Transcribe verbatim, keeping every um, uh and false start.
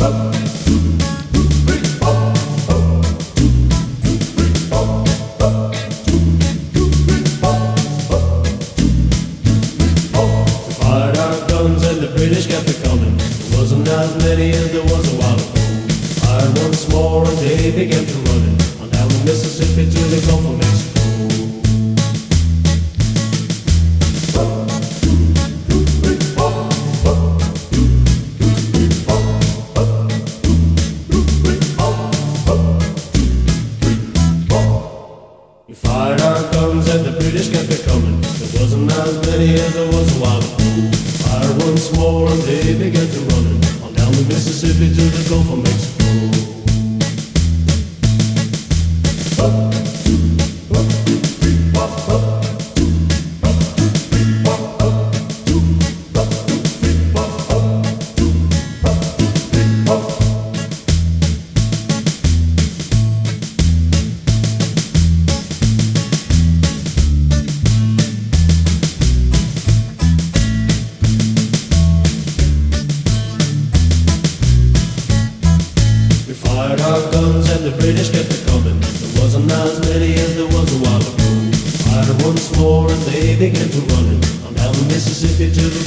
British kept it coming. There wasn't as many as there was a while ago. Fired once more and they began to running on down the Mississippi to the Gulf of Mexico. We fired our guns and the British kept it coming. There wasn't as many as there was a while ago. Fired once more and they began to running on down the Mississippi to the Gulf of Mexico. Fired our guns and the British kept it coming. There wasn't as many as there was a while ago. Fired once more and they began to running on down the Mississippi to the